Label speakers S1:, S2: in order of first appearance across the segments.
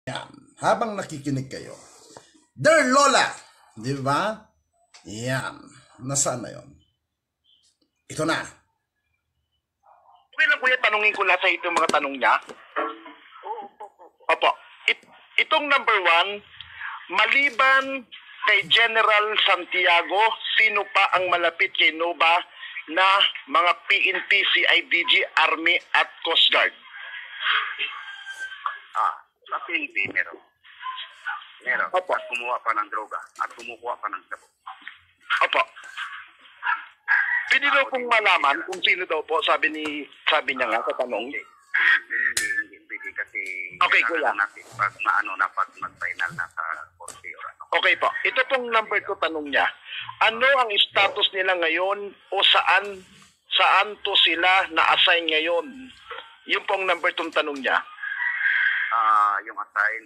S1: Yan. Habang nakikinig kayo. Dear Lola! Di ba? Yan. Nasaan na yun? Ito na.
S2: Okay lang kuya, tanungin ko lahat sa itong mga tanong niya. Opo. Itong number 1, maliban kay General Santiago, sino pa ang malapit kay Nova na mga PNP, CIDG, Army at Coast Guard?
S3: Sa PNP meron. Meron.
S2: Opo.
S3: At kumuha pa ng droga. At kumukuha pa ng sabon.
S2: Opo. Pwede daw pong malaman kung sino daw po, sabi niya nga sa tanong.
S3: Hindi pwede kasi
S2: Okay, kuya.
S3: natin pag maano na pag mag-final na sa korte or ano.
S2: Okay po. Ito pong number 2 tanong niya. Ano ang status nila ngayon o saan to sila na-assign ngayon? Yung pong number 2 tanong niya.
S3: Yung assign,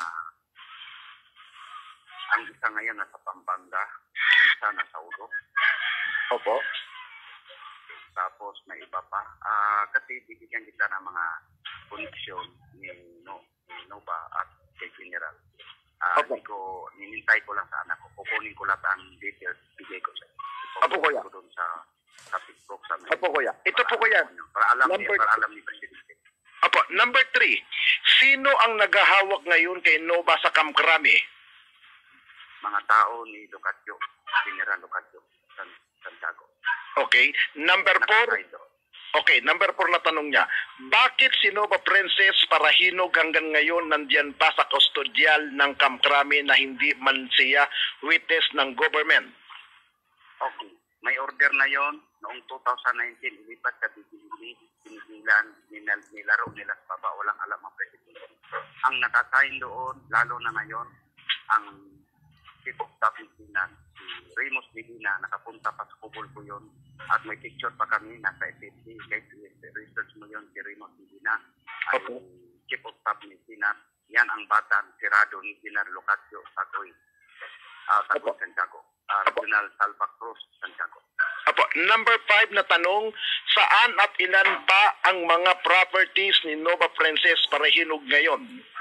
S3: ang isa ngayon nasa Pampanga, ang isa nasa Ulo.
S2: Opo.
S3: Tapos may iba pa. Kasi bibigyan kita ng mga koneksyon ni Nova at kay General. Ninintay ko lang sa anak ko. Kukunin ko lang ang details. Bigay ko sa
S2: Apo, kuya.
S3: ko doon sa Facebook. Sa
S2: Opo, kuya. Ito po, kuya.
S3: Para alam ni Presidente.
S2: Opo. Number 3. Sino ang naghahawak ngayon kay Nova sa Camp Crame?
S3: Mga tao ni Lucasio, General Lucasio, Santiago.
S2: Okay. Number 4. Okay, number 4 na tanong niya. Bakit si Nova Princess Parahinog hanggang ngayon nandiyan pa sa kustodial ng Camp Crame na hindi man siya witness ng government?
S3: Okay. May order na yon noong 2019, ilipat sa BGC, sinigilan, nilaro nila sa baba, walang alam ang presidente. Ang nakasain doon, lalo na ngayon, ang Chief of Staff ni si Remus Medina, nakapunta pa sa Kubol ko yun, at may picture pa kami, nasa FFC, kahit research mo yun, si Remus Medina, ay Chief of Staff ni Sinas, yan ang batang sirado ni Sinar Lucasio Sagoy, Santiago. Regional Salva Cruz, Santiago.
S2: Apo, number 5 na tanong, saan at ilan pa ang mga properties ni Nova Princess Parahinog ngayon?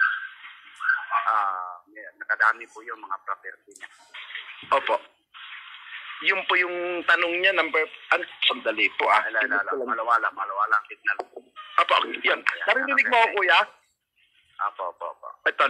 S3: Nakadami po yung mga property niya.
S2: Opo. Yung po yung tanong niya, sandali po
S3: Malawala, signal.
S2: Apo, yan. Narinig mo ako, kuya?
S3: Apo.
S2: Ito,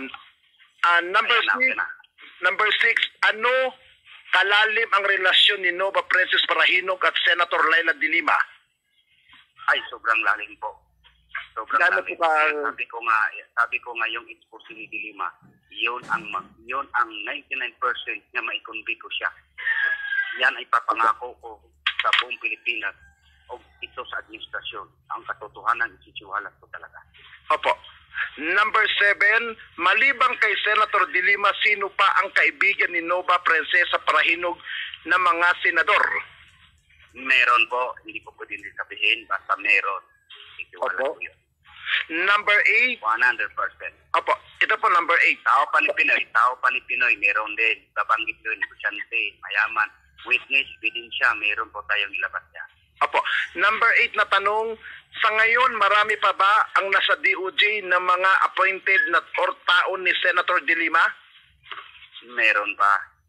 S2: number 6, ano kalalim ang relasyon ni Nova Princess Parahinog at Senator Laila De Lima?
S3: Ay, sobrang lalim po. Sobrang lalim. Sabi ko nga yung expose ni De Lima, yun ang 99% na maikonvict ko siya. Yan ay papangako ko sa buong Pilipinas o ito sa administrasyon. Ang katotohanan isisiwalat ko talaga.
S2: Opo. Number 7, malibang kay Senator De Lima, sino pa ang kaibigan ni Nova Princesa Parahinog na mga senador?
S3: Meron po, hindi ko pwede sabihin, basta meron. Isisiwalat ko yun.
S2: Number 8,
S3: 100%.
S2: Opo, ito po number 8.
S3: Tao pa ni Pinoy, meron din. Babanggit yun, negosyante, mayaman, witness, ebidensya, meron po tayong ilabas niya.
S2: Opo. Number 8 na tanong, sa ngayon marami pa ba ang nasa DOJ na mga appointed na or taon ni Senator De Lima?
S3: Meron pa.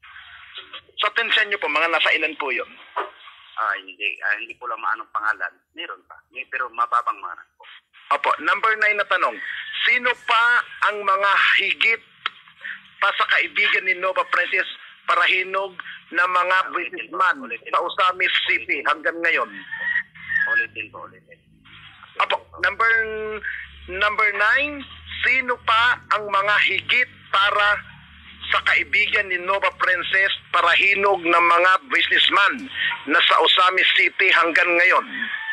S2: Sa tensyon niyo po, mga nasa ilan po yun?
S3: Hindi ko lang maanong pangalan. Meron pa. Pero mababang mga po.
S2: Opo. Number 9 na tanong, sino pa ang mga higit pa sa kaibigan ni Nova Princess Parahinog na mga businessman sa Osamis City hanggang ngayon?
S3: Ulitin.
S2: Opo, number 9, sino pa ang mga higit para sa kaibigan ni Nova Princess Parahinog na mga businessman na sa Osamis City hanggang ngayon?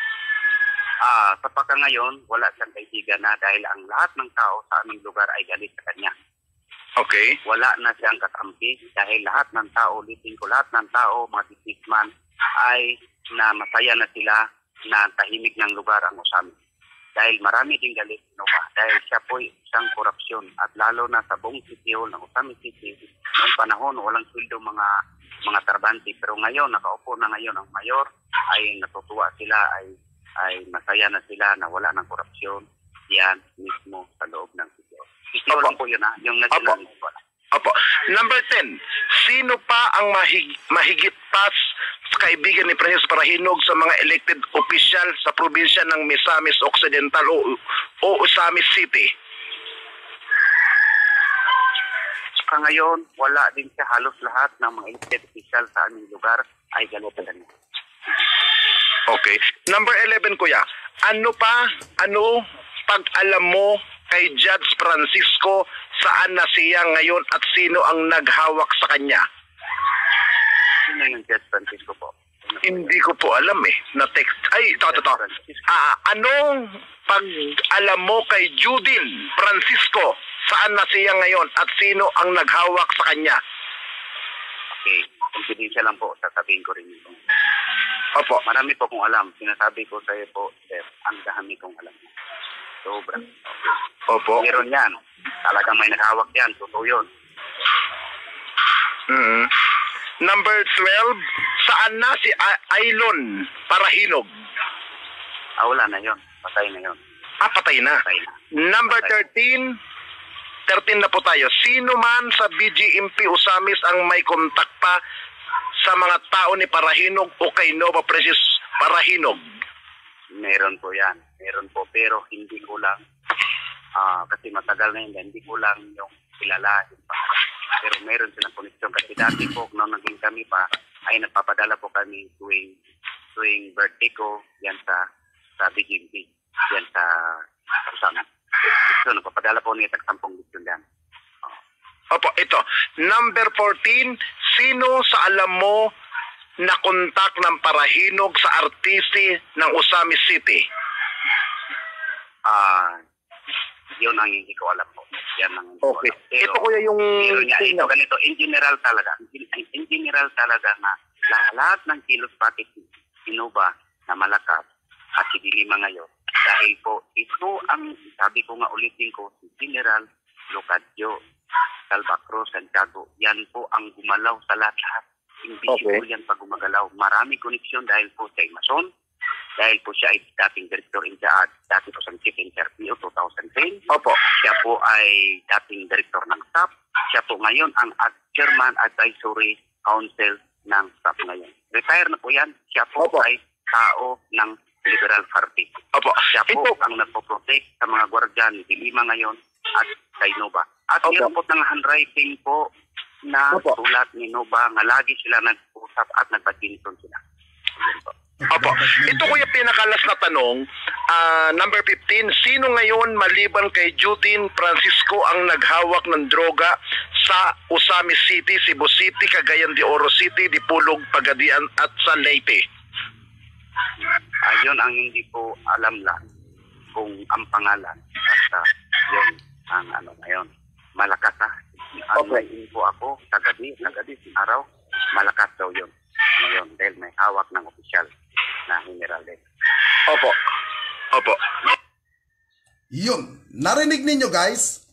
S3: Sa pagka ngayon, wala siyang kaibigan na dahil ang lahat ng tao sa aming lugar ay galit sa kanya.
S2: Okay.
S3: Wala na siyang kakampi dahil lahat ng tao, lahat ng tao, mga businessman, ay na masaya na sila na tahimik ng lugar ang Osamis. Dahil marami ding galit, dahil siya po isang korupsyon at lalo na sa buong sitio ng Osamis City, noong panahon walang sweldo mga trabante. Pero ngayon, nakaupo na ngayon ang mayor, ay natutuwa sila, ay masaya na sila na wala ng korupsyon. Yan mismo sa loob ng sitio. Ikaw lang po yun ha, yung national name po.
S2: Opo. Number 10, sino pa ang mahigit pa sa kaibigan ni Francis Parahinog sa mga elected official sa probinsya ng Misamis Occidental o Osamis City?
S3: Sa ngayon, wala din siya. Halos lahat ng mga elected official sa aming lugar ay ganito lang.
S2: Okay. Number 11, kuya. Ano pag alam mo kay Judge Francisco, saan na siya ngayon at sino ang naghawak sa kanya?
S3: Sino yung Judge Francisco po?
S2: Hindi ko po alam na text. Ay, ito. Anong pag alam mo kay Judin Francisco, saan na siya ngayon at sino ang naghawak sa kanya?
S3: Okay. Confidential lang po. Sasabihin ko rin ito.
S2: Opo.
S3: Marami po kong alam. Sinasabi ko sa iyo po, sir, ang dami kong alam. Sobra.
S2: Opo.
S3: Meron yan. Talagang may naghawak yan. Totoo yun.
S2: Number 12, saan na si Aylon Parahinog?
S3: Wala na yun. Patay na yun.
S2: Patay na.
S3: Patay na.
S2: Number 13 na po tayo. Sino man sa BGMP Osamis ang may kontak pa sa mga tao ni Parahinog o kay Nova Precious Parahinog?
S3: Meron po yan. Meron po. Pero hindi ko lang, kasi matagal na yun, hindi ko lang yung kilalahin pa. Pero meron silang koneksyon. Kasi dati po, nung naging kami pa, ay nagpapadala po kami tuwing birthday ko, yan sa BGMP. Yan sa Osamis. So, nagpapadala po niya tag-10 gusto yan.
S2: Opo, ito. Number 14, sino sa alam mo na kontak ng Parahinog sa artiste ng Osamis City?
S3: Yun ang hindi ko alam po. Yan ang hindi ko
S2: Okay.
S3: alam. Pero,
S2: Ito kuya yung...
S3: ito ganito, in general talaga na lahat ng kilos patit Innova na malakas at si Dilima ngayon. Dahil po, ito ang sabi ko nga ulitin ko, si General Locadio Salva Cruz Santiago, yan po ang gumalaw sa lahat. Invisible yan pag gumagalaw. Marami koneksyon dahil po siya ay Mason, dahil po siya ay dating director in charge, dati po sa chief in RPO 2010.
S2: Opo.
S3: Siya po ay dating director ng SAP. Siya po ngayon ang Chairman Advisory Council ng SAP ngayon. Retire na po yan. Siya po ay tao ng Liberal Party.
S2: Opo.
S3: Siya po ang nagpo-protect sa mga gwardiyan ni Dilima ngayon at kay Nova. At meron po ng handwriting po na sulat ni Nova nga lagi sila nag-usap at nagpatinton sila.
S2: Opo. Ito kuya pinakalas na tanong, number 15, sino ngayon maliban kay Judin Francisco ang naghawak ng droga sa Osamis City, Cebu City, Cagayan de Oro City, Dipolog, Pagadian at sa Leyte?
S3: Yun ang hindi ko alam lang kung ang pangalan. Basta yun ang ngayon. Malakas Ang may info ako sa gabi, araw, malakas daw yun. Ngayon, dahil may hawak ng opisyal na general din.
S2: Opo.
S1: Yun. Narinig ninyo guys?